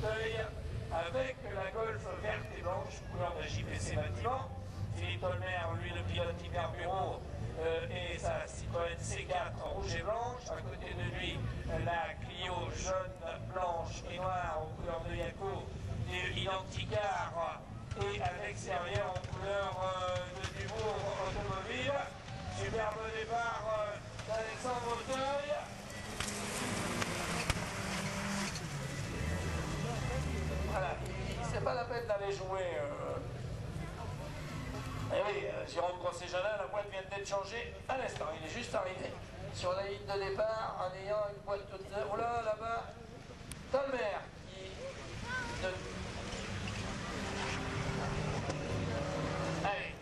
Auteuil avec la Golf verte et blanche, couleur de JPC bâtiment. Philippe Tolmer, lui, le pilote Hyper Bureau et sa Citroën C4 rouge et blanche. À côté de lui, la Clio jaune, blanche et noire aux couleurs de Yako et Identicar et à l'extérieur en couleur de Dubourg automobile. Superbe départ d'Alexandre Auteuil. Voilà, c'est pas la peine d'aller jouer. Eh oui, Jérôme Grosset-Jalin, la boîte vient d'être changée à l'instant. Il est juste arrivé sur la ligne de départ en ayant une boîte toute neuve. Oh là, là-bas, Tolmer qui... Allez.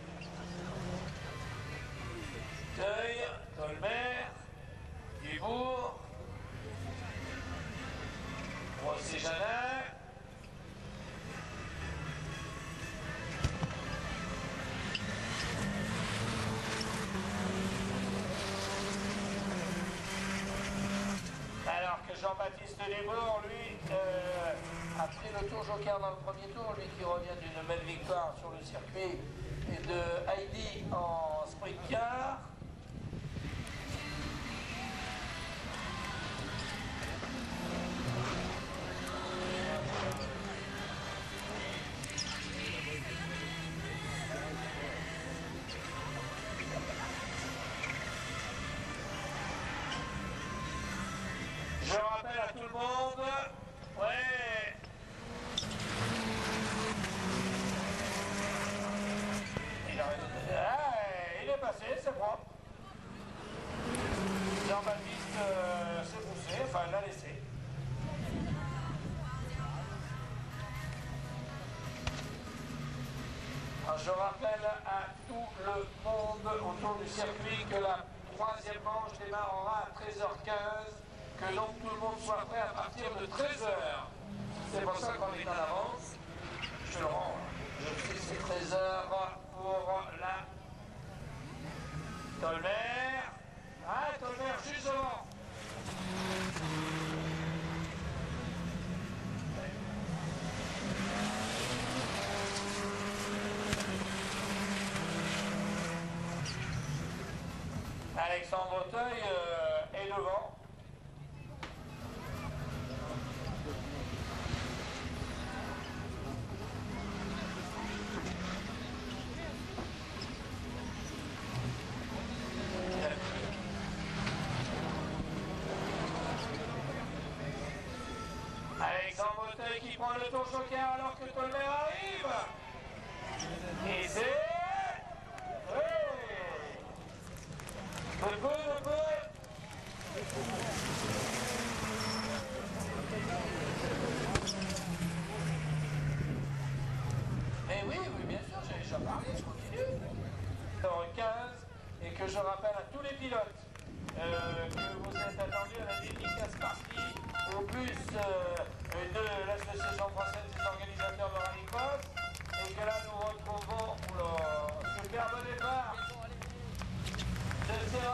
Auteuil, Tolmer, Dubourg, Grosset-Jalin. Alors que Jean-Baptiste Dubourg, lui, a pris le tour joker dans le premier tour, lui qui revient d'une belle victoire sur le circuit et de Heidi en sprint car. Je rappelle à tout le monde, ouais. Il est passé, c'est propre. Jean-Baptiste s'est poussé, enfin l'a laissé. Alors, je rappelle à tout le monde autour du circuit que la troisième manche démarrera à 13h15. Que donc tout le monde soit prêt à partir de 13h. C'est pour ça qu'on est en avance. Je le rends. Je fais ces 13h pour la Tolmer. Ah, Tolmer juste devant. Alexandre Auteuil est devant. Alexandre Auteuil qui prend le tour joker alors que Tolmer arrive. Et c'est... Oui. Le peu. Mais oui, bien sûr, j'ai déjà parlé, je continue. 15 et que je rappelle à tous les pilotes que vous êtes attendus à la dédicace partie au plus de l'association française des organisateurs de Rallye Cross et que là nous retrouvons le superbe départ de